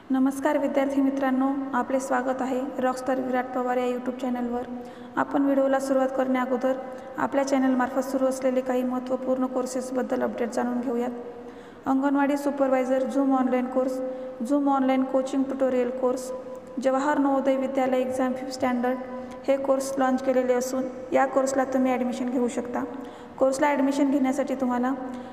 नमस्कार विद्यार्थी मित्रांनो, आपले स्वागत आहे रॉकस्टार विराट पवार या यूट्यूब चॅनलवर। आपण व्हिडिओला सुरुवात करण्याअगोदर आपल्या चॅनलमार्फत सुरू असलेले काही महत्त्वपूर्ण कोर्सेसबद्दल अपडेट जाणून घेऊयात। Anganwadi supervisor Zoom online course, Zoom online coaching tutorial course, Jawahar Navodaya Vidyalaya exam 5th standard हे कोर्स लॉन्च केलेले असून या कोर्सला तुम्ही ॲडमिशन घेऊ शकता। कोर्सला ॲडमिशन घेण्यासाठी तुम्हाला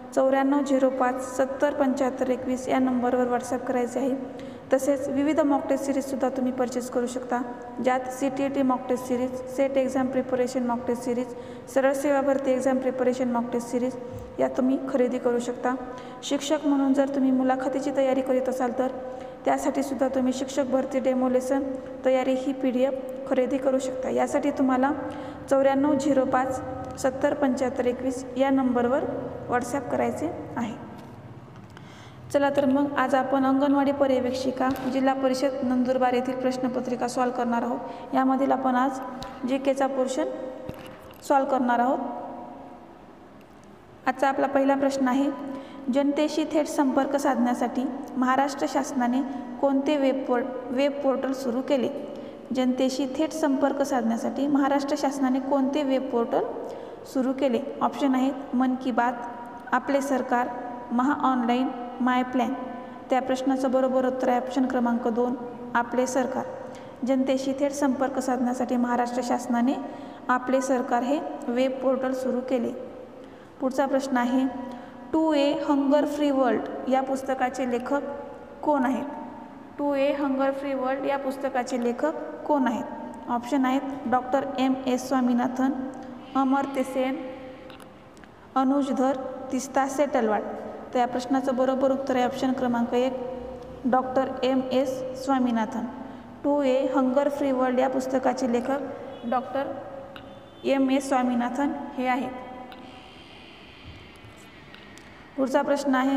9405707521 या नंबरवर व्हॉट्सअप करायचे आहे। तसेच विविध मॉक टेस्ट सिरीजसुद्धा तुम्ही परचेस करू शकता, ज्यात CTET mock test series, SET exam preparation mock test series, सरळ सेवा भरती exam preparation mock test series या तुम्ही खरेदी करू शकता। शिक्षक म्हणून जर तुम्ही मुलाखतीची तयारी करीत असाल तर त्यासाठी सुद्धा तुम्ही शिक्षक भरती डेमो लेसन तयारी ही PDF खरेदी करू शकता। यासाठी तुम्हाला 9405707521 या नंबरवर व्हॉट्सअप करायचे आहे। चला तर मग आज आपण अंगणवाडी पर्यवेक्षिका जिल्हा परिषद नंदुरबार येथील प्रश्नपत्रिका सॉल्व करणार आहोत। यामधील आपण आज GKचा पोर्शन सॉल्व करणार आहोत। आजचा आपला पहिला प्रश्न आहे, जनतेशी थेट संपर्क साधण्यासाठी महाराष्ट्र शासनाने कोणते वेब पोर्टल सुरू केले? जनतेशी थेट संपर्क साधण्यासाठी महाराष्ट्र शासनाने कोणते वेब पोर्टल सुरू केले? ऑप्शन आहेत मन की बात, आपले सरकार, महा ऑनलाईन, माय प्लॅन। त्या प्रश्नाचं बरोबर उत्तर आहे ऑप्शन क्रमांक 2 आपले सरकार। जनतेशी थेट संपर्क साधण्यासाठी महाराष्ट्र शासनाने आपले सरकार हे वेब पोर्टल सुरू केले। पुढचा प्रश्न आहे, to a hunger free world या पुस्तकाचे लेखक कोण आहेत? To a hunger free world या पुस्तकाचे लेखक कोण आहेत? ऑप्शन आहेत डॉक्टर M.S. स्वामीनाथन, अमर्त्य सेन, अनुजधर, तीस्ता सेटलवाड। तर या प्रश्नाचं बरोबर उत्तर आहे ऑप्शन क्रमांक 1 doctor M.S. Swaminathan. To a hunger free world या पुस्तकाचे लेखक डॉक्टर M.S. स्वामीनाथन हे आहेत। पुढचा प्रश्न आहे,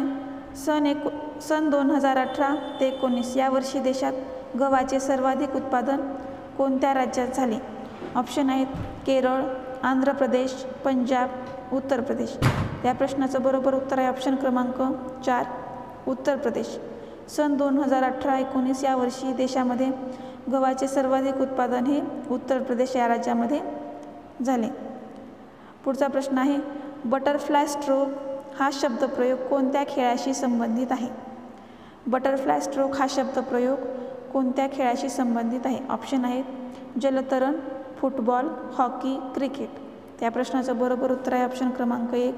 सन 2018 ते 19 या वर्षी देशात गव्हाचे सर्वाधिक उत्पादन कोणत्या राज्यात झाले? ऑप्शन आहेत केरळ, आंध्र प्रदेश, पंजाब, उत्तर प्रदेश। त्या प्रश्नाचं बरोबर उत्तर आहे ऑप्शन क्रमांक 4 उत्तर प्रदेश। सन 2018-19 या वर्षी देशामध्ये गव्हाचे सर्वाधिक उत्पादन हे उत्तर प्रदेश या राज्यामध्ये झाले। पुढचा प्रश्न आहे, बटरफ्लाय स्ट्रोक हा शब्दप्रयोग कोणत्या खेळाशी संबंधित आहे? बटरफ्लाय स्ट्रोक हा शब्दप्रयोग कोणत्या खेळाशी संबंधित आहे? ऑप्शन आहेत जलतरण, फुटबॉल, हॉकी, क्रिकेट। त्या प्रश्नाचं बरोबर उत्तर आहे ऑप्शन क्रमांक 1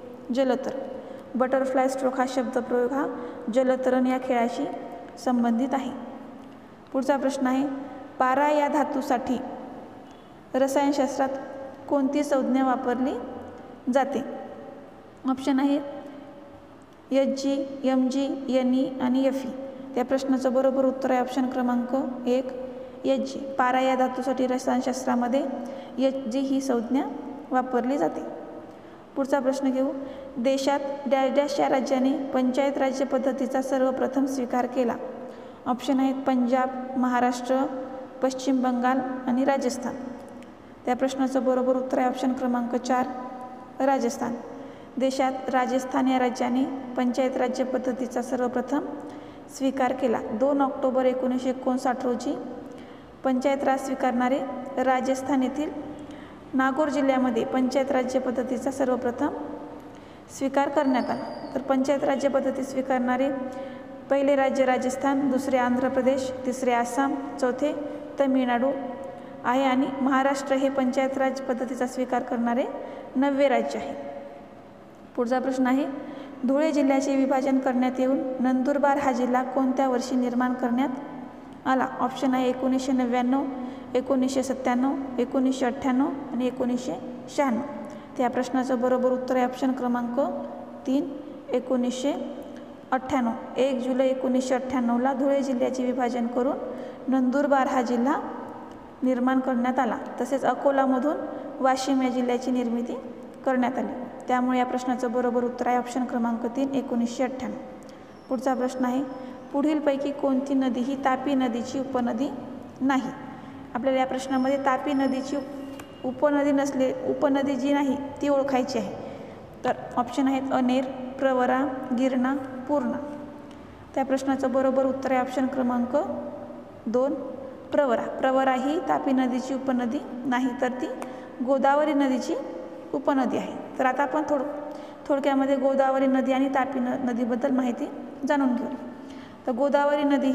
जलतरण। बटरफ्लाय स्ट्रोक हा शब्दप्रयोग हा जलतरण या खेळाशी संबंधित आहे। पुढचा प्रश्न आहे, पारा या धातूसाठी रसायनशास्त्रात कोणती संज्ञा वापरली जाते? ऑप्शन आहेत Hg, Mg, Ne आणि Fe। त्या प्रश्नाचं बरोबर उत्तर आहे ऑप्शन क्रमांक 1 Hg। पारा या धातूसाठी रसायनशास्त्रामध्ये Hg ही संज्ञा वापरली जाते। पुढचा प्रश्न घेऊ, देशात डॅश डॅश या राज्याने पंचायत राज्य पद्धतीचा सर्वप्रथम स्वीकार केला? ऑप्शन आहेत पंजाब, महाराष्ट्र, पश्चिम बंगाल आणि राजस्थान। त्या प्रश्नाचं बरोबर उत्तर आहे ऑप्शन क्रमांक 4 राजस्थान। देशात राजस्थान या राज्याने पंचायत राज्य पद्धतीचा सर्वप्रथम स्वीकार केला। 2 ऑक्टोबर 1959 रोजी पंचायत राज स्वीकारणारे राजस्थान येथील नागौर जिल्ह्यामध्ये पंचायत राज्य पद्धतीचा सर्वप्रथम स्वीकार करण्यात आला। तर पंचायत राज्य पद्धती स्वीकारणारे पहिले राज्य राजस्थान, दुसरे आंध्र प्रदेश, तिसरे आसाम, चौथे तमिळनाडू आहे आणि महाराष्ट्र हे पंचायत राज पद्धतीचा स्वीकार करणारे 9वे राज्य आहे। पुढचा प्रश्न आहे, धुळे जिल्ह्याचे विभाजन करण्यात येऊन नंदुरबार हा जिल्हा कोणत्या वर्षी निर्माण करण्यात आला? ऑप्शन आहे 1999, 1997, 1998 आणि 1996। त्या प्रश्नाचं बरोबर उत्तर आहे ऑप्शन क्रमांक 3 1998। 1 जुलै 1998ला धुळे जिल्ह्याचे विभाजन करून नंदुरबार हा जिल्हा निर्माण करण्यात आला। तसेच अकोलामधून वाशिम या जिल्ह्याची निर्मिती करण्यात आली। त्यामुळे या प्रश्नाचं बरोबर उत्तर आहे ऑप्शन क्रमांक 3 1998। पुढचा प्रश्न आहे, पुढीलपैकी कोणती नदी ही तापी नदीची उपनदी नाही? आपल्याला या प्रश्नामध्ये तापी नदीची उपनदी जी नाही ती ओळखायची आहे। तर ऑप्शन आहेत अनेर, प्रवरा, गिरणा, पूर्णा। त्या प्रश्नाचं बरोबर उत्तर आहे ऑप्शन क्रमांक 2 प्रवरा. प्रवरा ही तापी नदीची उपनदी नाही, तर ती गोदावरी नदीची उपनदी आहे. तर आता आपण थोडक्यामध्ये गोदावरी नदी आणि तापी नदीबद्दल माहिती जाणून घेऊ. तर गोदावरी नदी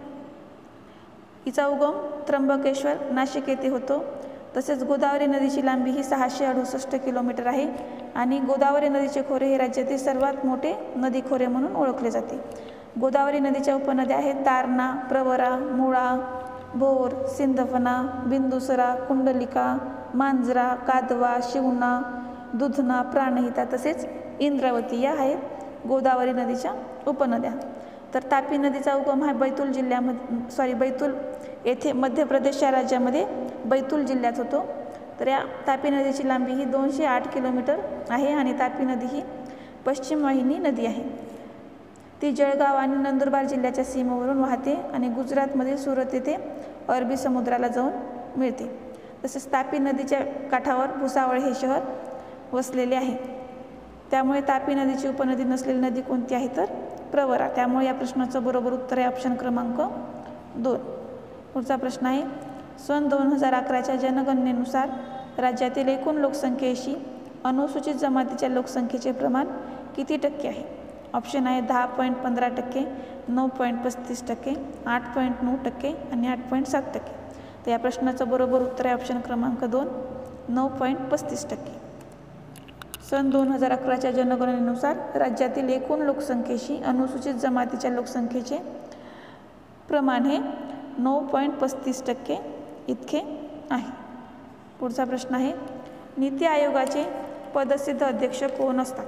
हिचा उगम त्र्यंबकेश्वर नाशिक येथे होतो. तसेच गोदावरी नदीची लांबी ही 668 किलोमीटर आहे आणि गोदावरी नदीचे खोरे हे राज्यातील सर्वात मोठे नदी खोरे म्हणून ओळखले जाते. गोदावरी नदीच्या उपनद्या आहेत दारणा, प्रवरा, मुळा, भोर, सिंदफणा, बिंदुसरा, कुंडलिका, मांजरा, कादवा, शिवना, दुधना, प्राणहिता तसेच इंद्रावती या आहेत गोदावरी नदीच्या उपनद्या. तर तापी नदीचा उगम हा बैतूल येथे मध्य प्रदेश या राज्यामध्ये बैतूल जिल्ह्यात होतो. तर या तापी नदीची लांबी ही 208 किलोमीटर आहे आणि तापी नदी ही पश्चिम वाहिनी नदी आहे. ती जळगाव आणि नंदुरबार जिल्ह्याच्या सीमेवरून वाहते आणि गुजरातमधील सुरत येथे अरबी समुद्राला जाऊन मिळते. तसेच तापी नदीच्या काठावर भुसावळ हे शहर वसलेले आहे. त्यामुळे तापी नदीची उपनदी नसलेली नदी कोणती आहे तर प्रवरा. त्यामुळे या प्रश्नाचं बरोबर उत्तर आहे ऑप्शन क्रमांक 2. पुढचा प्रश्न आहे सन 2011च्या जनगणनेनुसार राज्यातील एकूण लोकसंख्येशी अनुसूचित जमातीच्या लोकसंख्येचे प्रमाण किती टक्के आहे? ऑप्शन आहे 10.15%, 9.35%, 8.9% आणि 8.7%. तर या प्रश्नाचं बरोबर उत्तर आहे ऑप्शन क्रमांक 2 9.35%. सन 2011च्या जनगणनेनुसार राज्यातील एकूण लोकसंख्येशी अनुसूचित जमातीच्या लोकसंख्येचे प्रमाण हे 9.35% इतके आहे. पुढचा प्रश्न आहे नीती आयोगाचे पदसिद्ध अध्यक्ष कोण असतात?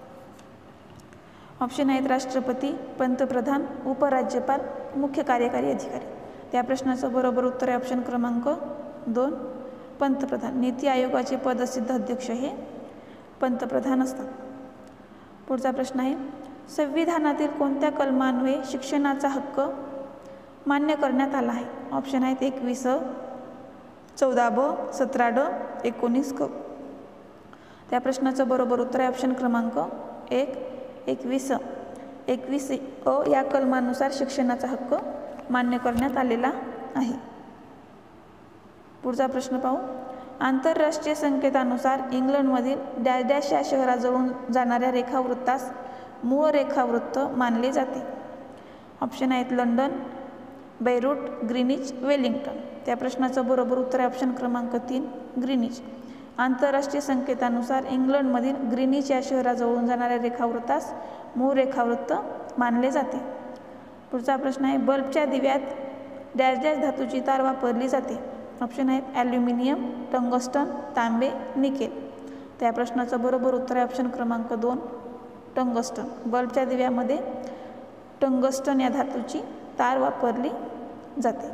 ऑप्शन आहेत राष्ट्रपती, पंतप्रधान, उपराज्यपाल, मुख्य कार्यकारी अधिकारी. त्या प्रश्नाचं बरोबर उत्तर आहे ऑप्शन क्रमांक 2 पंतप्रधान. नीती आयोगाचे पदसिद्ध अध्यक्ष हे पंतप्रधान असतात. पुढचा प्रश्न आहे संविधानातील कोणत्या कलमान्वये शिक्षणाचा हक्क मान्य करण्यात आला आहे? ऑप्शन आहेत 21 14 ब 17 ड 19 क. त्या प्रश्नाचं बरोबर उत्तर आहे ऑप्शन क्रमांक 1 21 अ या कलमानुसार शिक्षणाचा हक्क मान्य करण्यात आलेला आहे. पुढचा प्रश्न पाहू. आंतरराष्ट्रीय संकेतानुसार इंग्लंडमधील डॅश डॅश या शहराजवळून जाणाऱ्या रेखावृत्तास मूळ रेखावृत्त मानले जाते. ऑप्शन आहेत लंडन, बैरूट, ग्रीनिच, वेलिंग्टन. त्या प्रश्नाचं बरोबर उत्तर आहे ऑप्शन क्रमांक 3 ग्रीनिच. आंतरराष्ट्रीय संकेतानुसार इंग्लंडमधील ग्रीनिच या शहराजवळून जाणाऱ्या रेखावृत्तास मूळ रेखावृत्त मानले जाते. पुढचा प्रश्न आहे बल्बच्या दिव्यात डॅश डॅश धातूची तार वापरली जाते. ऑप्शन आहेत ॲल्युमिनियम, टंगस्टन, तांबे, निकेल. त्या प्रश्नाचं बरोबर उत्तर आहे ऑप्शन क्रमांक 2 टंगस्टन. बल्बच्या दिव्यामध्ये टंगस्टन या धातूची तार वापरली जाते.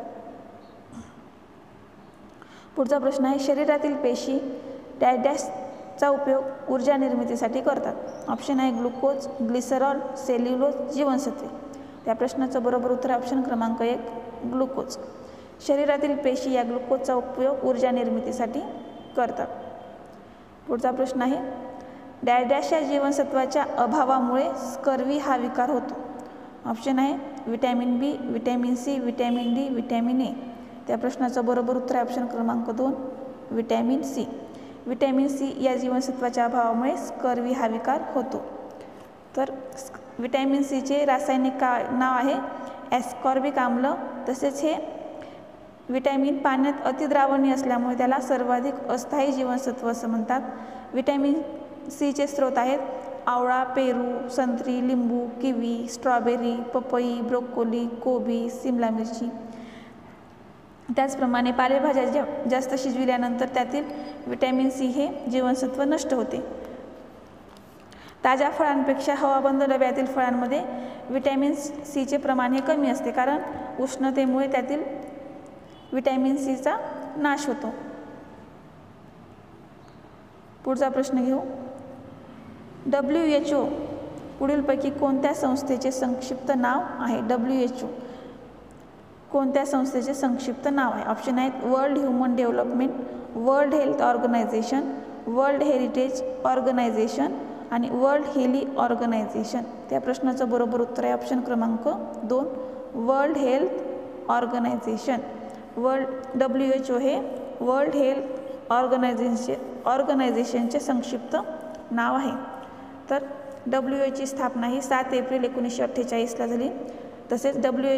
पुढचा प्रश्न आहे शरीरातील पेशी डॅश डॅशचा उपयोग ऊर्जा निर्मितीसाठी करतात. ऑप्शन आहे ग्लुकोज, ग्लिसरॉल, सेल्युलोज, जीवनसत्वे. त्या प्रश्नाचं बरोबर उत्तर आहे ऑप्शन क्रमांक 1 ग्लुकोज. शरीरातील पेशी या ग्लुकोजचा उपयोग ऊर्जा निर्मितीसाठी करतात. पुढचा प्रश्न आहे डॅश डॅश या जीवनसत्वाच्या अभावामुळे स्कर्वी हा विकार होतो. ऑप्शन आहे vitamin B, vitamin C, vitamin D, vitamin A. त्या प्रश्नाचं बरोबर उत्तर आहे ऑप्शन क्रमांक 2 विटॅमिन सी. विटॅमिन सी या जीवनसत्वाच्या अभावामुळे स्कर्वी हा विकार होतो. तर विटॅमिन सीचे रासायनिक नाव आहे ॲस्कॉर्बिक आम्ल. तसेच हे विटॅमिन पाण्यात अतिद्रावणीय असल्यामुळे त्याला सर्वाधिक अस्थायी जीवनसत्व असं म्हणतात. विटॅमिन सीचे स्रोत आहेत आवळा, पेरू, संत्री, लिंबू, किवी, स्ट्रॉबेरी, पपई, ब्रोकोली, कोबी, सिमला मिरची. त्याचप्रमाणे पालेभाज्या जास्त शिजविल्यानंतर त्यातील विटॅमिन सी हे जीवनसत्व नष्ट होते. ताज्या फळांपेक्षा हवाबंद डब्यातील फळांमध्ये विटॅमिन सीचे प्रमाण हे कमी असते, कारण उष्णतेमुळे त्यातील विटॅमिन सीचा नाश होतो. पुढचा प्रश्न घेऊ. WHO पुढीलपैकी कोणत्या संस्थेचे संक्षिप्त नाव आहे? WHO कोणत्या संस्थेचे संक्षिप्त नाव आहे? ऑप्शन आहेत World Human Development, World Health Organization, World Heritage Organization, आणि वर्ल्ड हेल्थ ऑर्गनायझेशन? त्या प्रश्नाचं बरोबर उत्तर आहे ऑप्शन क्रमांक 2, वर्ल्ड हेल्थ ऑर्गनायझेशन. WHO हे वर्ल्ड हेल्थ ऑर्गनायझेशनचे संक्षिप्त नाव आहे. तर WHOची स्थापना ही 7 एप्रिल 1948ला झाली. तसेच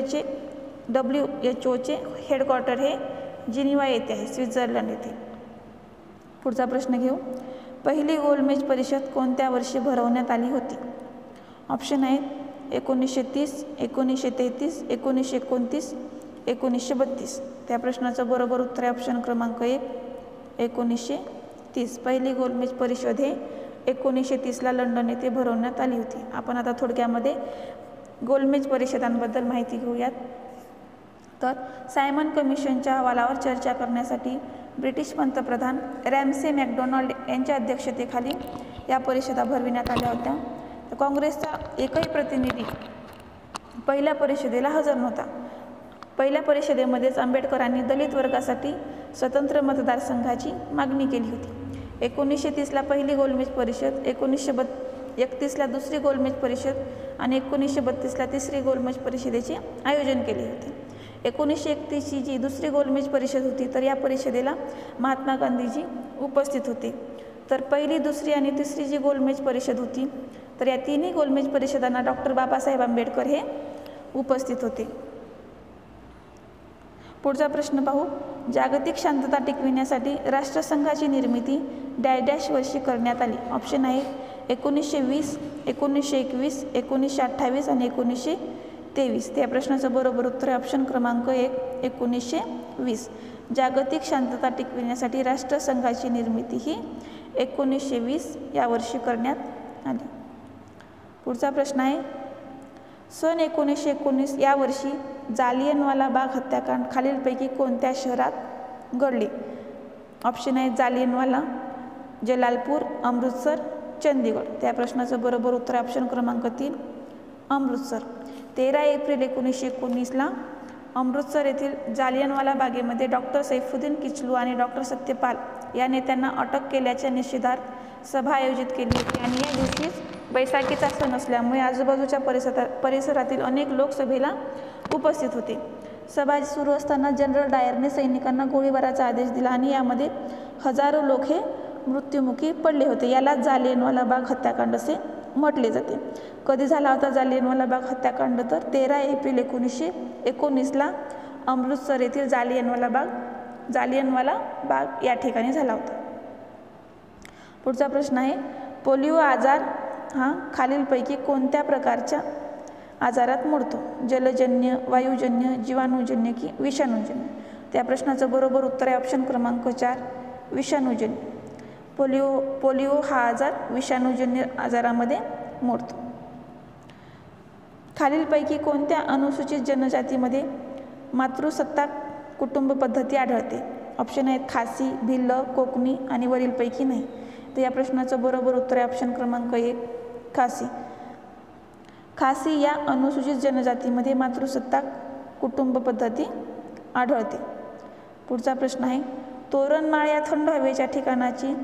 WHOचे हेडक्वार्टर हे जिनिव्हा येथे आहे, स्वित्झर्लंड येथे. पुढचा प्रश्न घेऊ. पहिली गोलमेज परिषद कोणत्या वर्षी भरवण्यात आली होती? ऑप्शन आहेत 1930, 1933, 1929, 1932. त्या प्रश्नाचं बरोबर उत्तर आहे ऑप्शन क्रमांक 1, 1930. पहिली गोलमेज परिषद हे 1930ला लंडन येथे भरवण्यात आली होती. आपण आता थोडक्यामध्ये गोलमेज परिषदांबद्दल माहिती घेऊयात. तर सायमन कमिशनच्या अहवालावर चर्चा करण्यासाठी ब्रिटिश पंतप्रधान रॅमसे मॅकडोनाल्ड यांच्या अध्यक्षतेखाली या परिषदा भरविण्यात आल्या होत्या. तर काँग्रेसचा एकही प्रतिनिधी पहिल्या परिषदेला हजर नव्हता. पहिल्या परिषदेमध्येच आंबेडकरांनी दलित वर्गासाठी स्वतंत्र मतदारसंघाची मागणी केली होती. 1930ला पहिली गोलमेज परिषद, 1931ला दुसरी गोलमेज परिषद आणि 1932ला तिसरी गोलमेज परिषदेचे आयोजन केले होते. 1931ची जी दुसरी गोलमेज परिषद होती तर या परिषदेला महात्मा गांधीजी उपस्थित होते. तर पहिली, दुसरी आणि तिसरी जी गोलमेज परिषद होती तर या तिन्ही गोलमेज परिषदांना डॉक्टर बाबासाहेब आंबेडकर हे उपस्थित होते. पुढचा प्रश्न पाहू. जागतिक शांतता टिकविण्यासाठी राष्ट्रसंघाची निर्मिती डॅश वर्षी करण्यात आली? ऑप्शन आहे 1920, 1921, 1928 आणि 1923. त्या प्रश्नाचं बरोबर उत्तर आहे ऑप्शन क्रमांक 1, 1920. जागतिक शांतता टिकविण्यासाठी राष्ट्रसंघाची निर्मिती ही 1920 या वर्षी करण्यात आली. पुढचा प्रश्न आहे सन 1919 या वर्षी जालियनवाला बाग हत्याकांड खालीलपैकी कोणत्या शहरात घडले? ऑप्शन आहे जालियनवाला, जलालपूर, अमृतसर, चंदीगड. त्या प्रश्नाचं बरोबर उत्तर ऑप्शन क्रमांक 3, अमृतसर. 13 एप्रिल 1919ला अमृतसर येथील जालियनवाला बागेमध्ये डॉक्टर सैफुद्दीन किचलू आणि डॉक्टर सत्यपाल या नेत्यांना अटक केल्याच्या निषेधार्थ सभा आयोजित केली होती. आणि या दिवशीच बैसाखीचा सण असल्यामुळे आजूबाजूच्या परिसरातील अनेक लोक सभेला उपस्थित होते. सभा सुरू असताना जनरल डायरने सैनिकांना गोळीबाराचा आदेश दिला आणि यामध्ये हजारो लोक हे मृत्युमुखी पडले होते. यालाच जालियनवाला बाग हत्याकांड असे म्हटले जाते. कधी झाला होता जालियनवाला बाग हत्याकांड? तर 13 एप्रिल 1919ला अमृतसर येथील जालियनवाला बाग या ठिकाणी झाला होता. पुढचा प्रश्न आहे पोलिओ आजार हा खालीलपैकी कोणत्या प्रकारच्या आजारात मोडतो? जलजन्य, वायुजन्य, जीवाणूजन्य की विषाणूजन्य? त्या प्रश्नाचं बरोबर उत्तर आहे ऑप्शन क्रमांक 4, विषाणूजन्य. पोलिओ हा आजार विषाणूजन्य आजारामध्ये मोडतो. खालीलपैकी कोणत्या अनुसूचित जनजातीमध्ये मातृसत्ताक कुटुंब पद्धती आढळते? ऑप्शन आहेत खासी, भिल्ल, कोकणी आणि वरीलपैकी नाही. तर या प्रश्नाचं बरोबर उत्तर आहे ऑप्शन क्रमांक 1, खासी. खासी या अनुसूचित जनजातीमध्ये मातृसत्ताक कुटुंब पद्धती आढळते. पुढचा प्रश्न आहे तोरणमाळ या थंड हवेच्या ठिकाणाची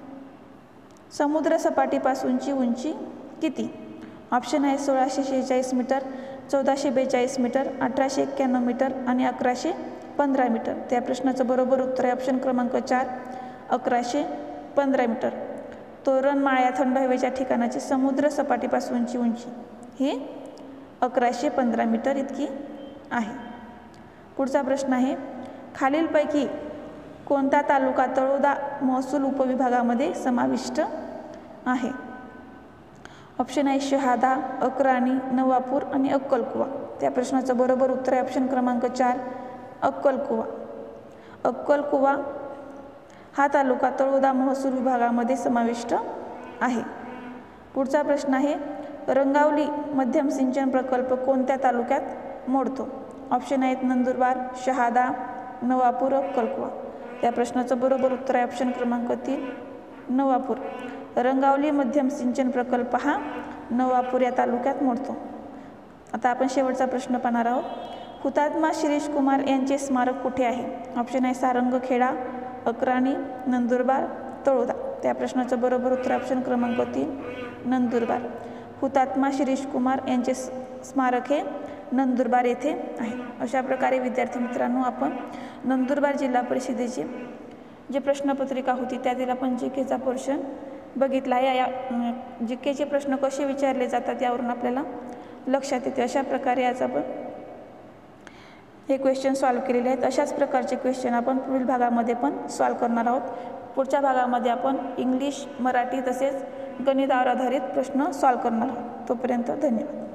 समुद्रसपाटीपासूनची उंची किती? ऑप्शन आहे 1646 मीटर, 1442 मीटर, 1891 मीटर आणि 1115 मीटर. त्या प्रश्नाचं बरोबर उत्तर आहे ऑप्शन क्रमांक 4, 1115 मीटर. तोरणमाळ या थंड हवेच्या ठिकाणाची समुद्र सपाटीपासूनची उंची ही 1115 मीटर इतकी आहे. पुढचा प्रश्न आहे खालीलपैकी कोणता तालुका तळोदा महसूल उपविभागामध्ये समाविष्ट आहे? ऑप्शन आहे शहादा, अक्राणी, नवापूर आणि अक्कलकुवा. त्या प्रश्नाचं बरोबर उत्तर आहे ऑप्शन क्रमांक 4, अक्कलकुवा. अक्कलकुवा हा तालुका तळोदा महसूल विभागामध्ये समाविष्ट आहे. पुढचा प्रश्न आहे रंगावली मध्यम सिंचन प्रकल्प कोणत्या तालुक्यात मोडतो? ऑप्शन आहेत नंदुरबार, शहादा, नवापूर, अक्कलकुवा. त्या प्रश्नाचं बरोबर उत्तर आहे ऑप्शन क्रमांक 3, नवापूर. रंगावली मध्यम सिंचन प्रकल्प हा नवापूर या तालुक्यात मोडतो. आता आपण शेवटचा प्रश्न पाहणार आहोत. हुतात्मा शिरीष कुमार यांचे स्मारक कुठे आहे? ऑप्शन आहे सारंगखेडा, अक्राणी, नंदुरबार, तळोदा. त्या प्रश्नाचं बरोबर उत्तर ऑप्शन क्रमांक 3 नंदुरबार. हुतात्मा शिरीष कुमार यांचे स्मारक हे नंदुरबार येथे आहे. अशा प्रकारे विद्यार्थी मित्रांनो, आपण नंदुरबार जिल्हा परिषदेची जी प्रश्नपत्रिका होती त्यातील आपण जीकेचा पोर्शन बघितला आहे. या जीकेचे प्रश्न कसे विचारले जातात यावरून आपल्याला लक्षात येते. अशा प्रकारे आज आपण हे क्वेश्चन सॉल्व्ह केलेले आहेत. अशाच प्रकारचे क्वेश्चन आपण पुढील भागामध्ये पण सॉल्व्ह करणार आहोत. पुढच्या भागामध्ये आपण इंग्लिश, मराठी तसेच गणितावर आधारित प्रश्न सॉल्व्ह करणार आहोत. तोपर्यंत धन्यवाद.